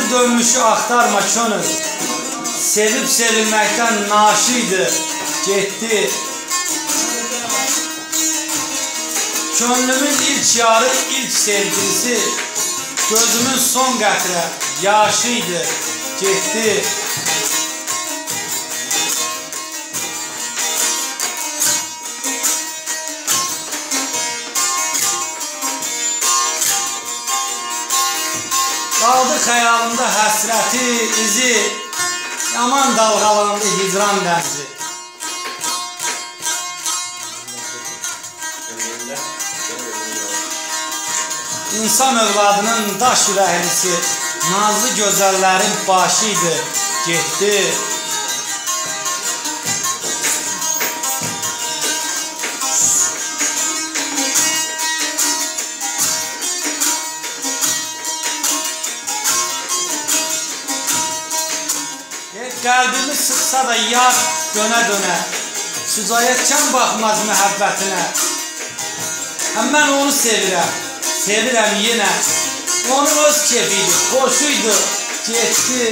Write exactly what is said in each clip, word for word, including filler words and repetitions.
Geri dönmüşü axtarma könül. Sevib sevilməkdən naşıydı, getdi. Könlümün ilk yarı, ilk sevgilisi, gözümün son qətrə yaşıydı, getdi. Qaldı xəyalımda həsrəti, izi, yaman dalğalandı hicran dənzi. İnsan övladının daş ürəklisi, nazlı gözəllərin başıydı, getdi. Qəlbimi sıxsa da yar dönə-dönə, sücayetkən baxmaz məhəbbətinə. Həm mən onu sevirəm, sevirəm yenə. Onun öz kefiydi, xoşuydu, getdi.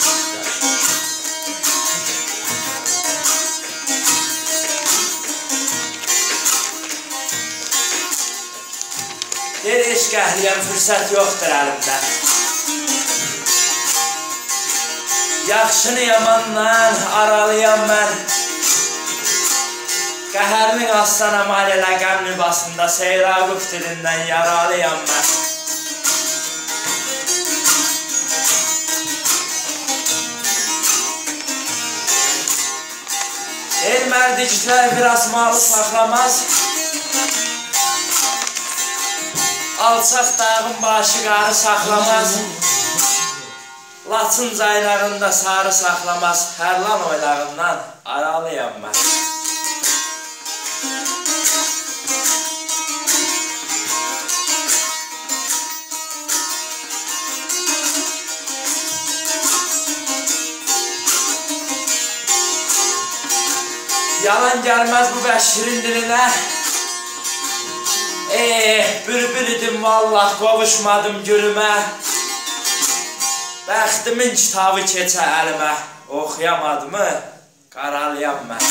Deyir, eşq əhliyəm, fürsət yoxdur əlimdə. Yaxşını yamandan aralıyam mən. Qəhərmin aslanam alələ qəm nübasında Seyraquf dilindən yaralıyam mən. El mərdiklər bir asmalı saxlamaz. Alçaq dağın başı qarı saxlamaz. Laçın caynağında sarı saxlamaz, hərlan oylağından aralıyam mən. Yalan gəlməz bu bəşirin dilinə. Eh, bülbül idim vallah, qovuşmadım gülümə. Bəxtimin kitabı keçə əlimə, oxuyamadımı, qaralıyam mən.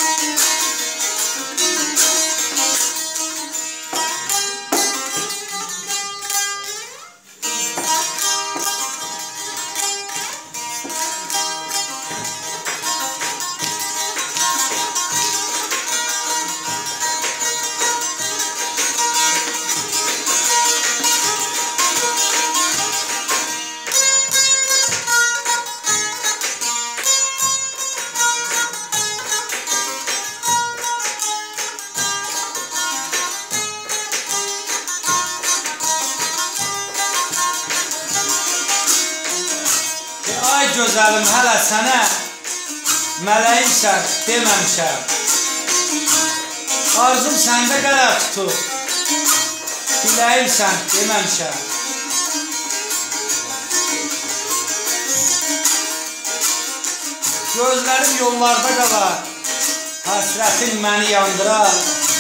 Ay gözəlim, hələ sənə mələyimsən, deməmişəm. Arzum səndə qərər tutub, diləyimsən, deməmişəm. Gözlərim yollarda qalar, həsrətin məni yandırar.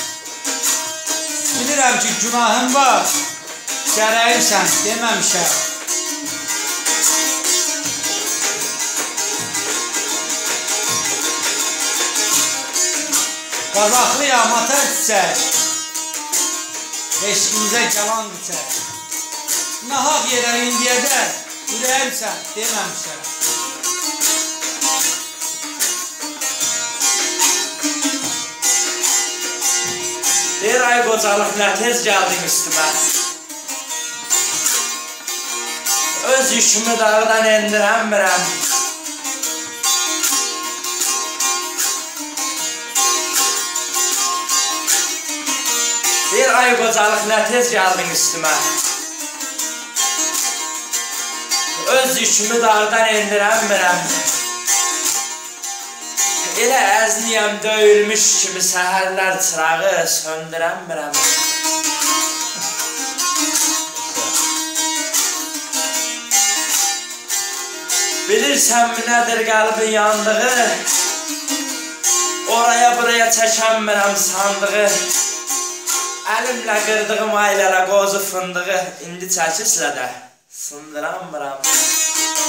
Bilirəm ki, günahım var, gərəyimsən, deməmişəm. Qazaxlıyam, atar çiçək, eşqimizə qalan çiçək. Nahaq yerə indiyədə, ürəyimsən, deməmişəm. Deyir, ay qocalıq, nə tez gəldin üstümə. Öz yükümü dağdan endirəmirəm. Deyir, ay qocalıq, nə tez gəldin üstümə. Öz yükümü dağdan endirəmirəm. Elə əzniyəm döyülmüş kimi səhərlər çırağı söndürəmirəm. Bilirsən mi nədir qəlbin yandığı? Oraya buraya çəkənmirəm sandığı. Əlimlə qırdığım aylələ qozu fındığı indi çəkislə də sındıramıram.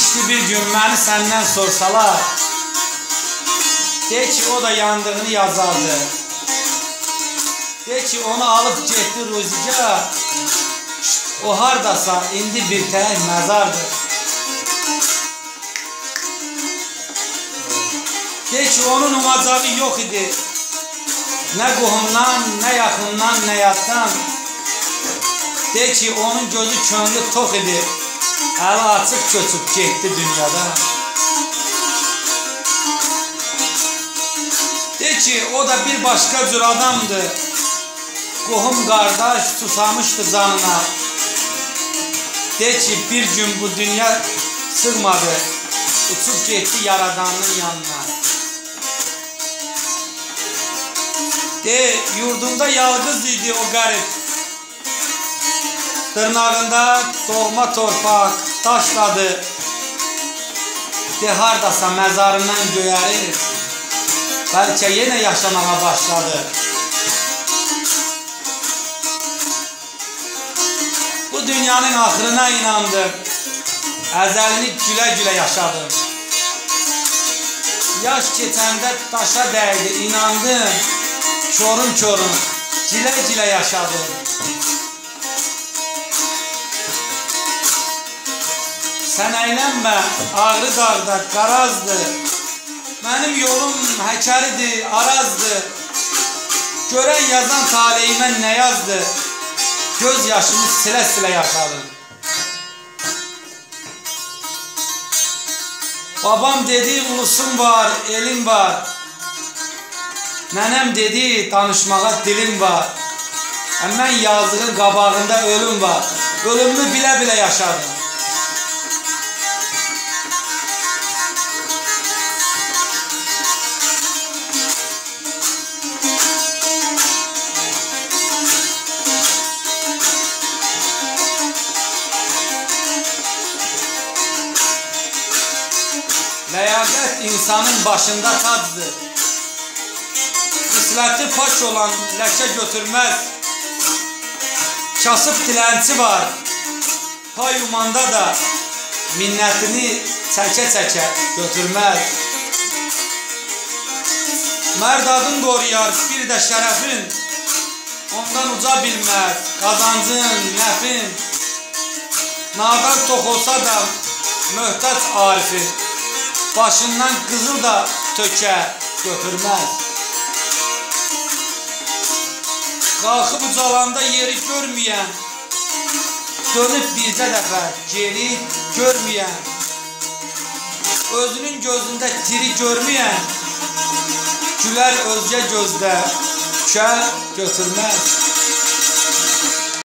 Demişdi bir gün məni səndən sorsalar, de ki o da yandığını yazardı. De ki onu alıp getdi ruziga, o hardasa indi bir tək məzardır. De ki onun umacağı yox idi, nə qohumdan, nə yaxından, nə yaddan. De ki onun gözü könlü tox idi, əli açıq köçüb getdi dünyadan. De ki o da bir başqa cür adamdı, qohum qardaş susamışdı canına. De ki bir gün bu dünya sığmadı, uçub getdi yaradanın yanına. De yurdunda yalqız idi o qərib, dırnağında doğma torpaq daşladı. De hardasa məzarından göyərir, bəlkə yenə yaşamağa başladı. Bu dünyanın axırına inandım, əzəlini gülə-gülə yaşadım. Yaş keçəndə daşa dəydi, inandım, körüm körüm, cilə-cilə yaşadım. Sən əylənmə, ağrı dağda qarazdı, mənim yolum həkəridir, arazdı. Görən yazan taleyimə nə yazdı, göz yaşımı silə-silə yaşadım. Babam dedi, ulusun var, elin var. Nənəm dedi, danışmağa dilim var. Mən yazığın qabağında ölüm var. Ölümünü bilə-bilə yaşadım. Ləyaqət insanın başında tacdır. Xisləti pak olan ləkə götürməz. Kasıb dilənçi var, pay umanda da minnətini çəkə-çəkə götürməz. Mərd adın qoruyar, bir də şərəfin, ondan uca bilməz, qazancın, nəfin. Nadan tox olsa da möhtac arifin, başından qızıl da tökə götürməz. Qalxıb ucalanda yeri görməyən, dönüb bircə dəfə geri görməyən, özünün gözündə tiri görməyən, gülər özgə gözdə şə götürməz.